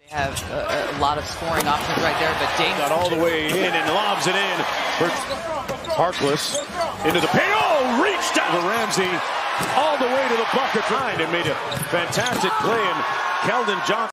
Have a lot of scoring options right there, but Dane got all the way in and lobs it in for Harkless into the paint. Oh, reached out to Ramsey all the way to the bucket line and made a fantastic play. And Keldon Johnson.